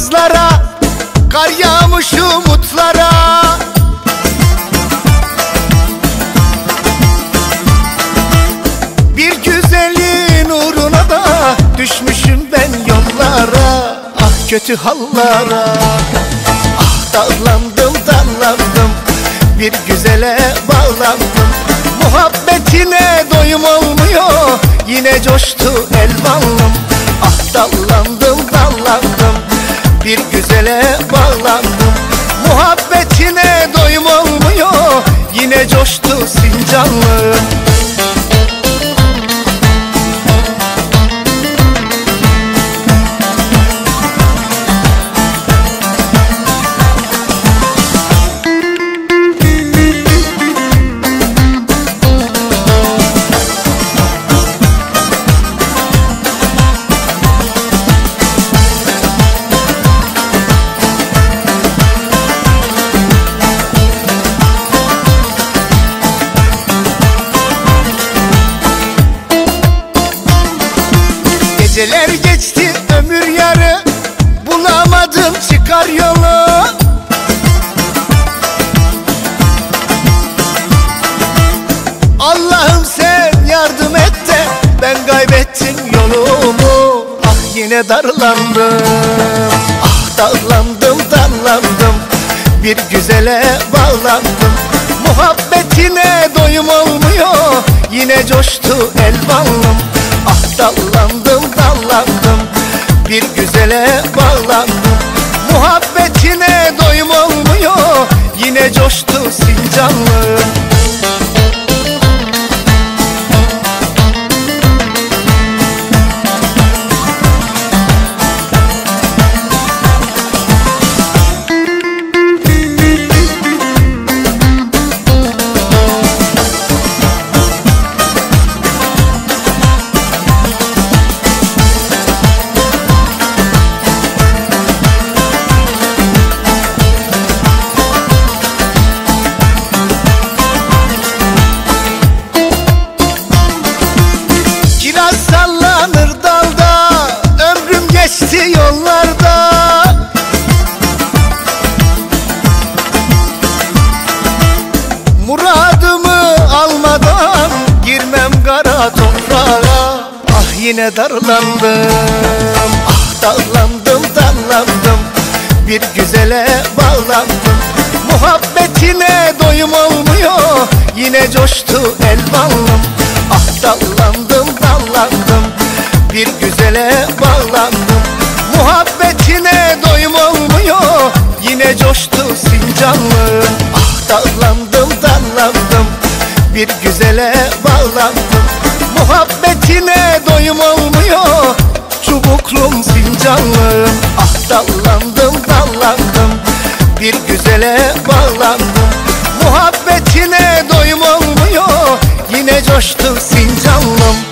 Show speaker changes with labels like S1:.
S1: yazlara, kar yağmış umutlara. Bir güzelin uğruna da düşmüşüm ben yollara. Ah kötü hallara, ah dallandım dallandım, bir güzele bağlandım. Muhabbetine doyum olmuyor, yine coştu elvanlım. Ah dallandım dallandım, bir güzele bağlandım. Muhabbetine doyum olmuyor, yine coştu Sincanlım. Geceler geçti ömür yarı, bulamadım çıkar yolu. Allah'ım sen yardım et de ben kaybettim yolumu. Ah yine darlandım, ah dallandım dallandım, bir güzele bağlandım. Muhabbetine doyum olmuyor, yine coştu elvanlım. Ah dallandım dallandım, bir güzele bağlandım. Muhabbetine doyum olmuyor, yine coştu Sincanlım. Sallanır dalda, ömrüm geçti yollarda. Muradımı almadan girmem kara toprağa. Ah yine darlandım, ah dallandım dallandım, bir güzele bağlandım. Muhabbetine doyum olmuyor, yine coştu elvanlım. Ah dallandım dallandım, bir güzele bağlandım. Muhabbetine doyum olmuyor, yine coştu Sincanlım. Ah dallandım dallandım, bir güzele bağlandım. Muhabbetine doyum olmuyor, çubuklum Sincanlım. Ah dallandım dallandım, bir güzele bağlandım. Muhabbetine doyum olmuyor, yine coştu Sincanlım.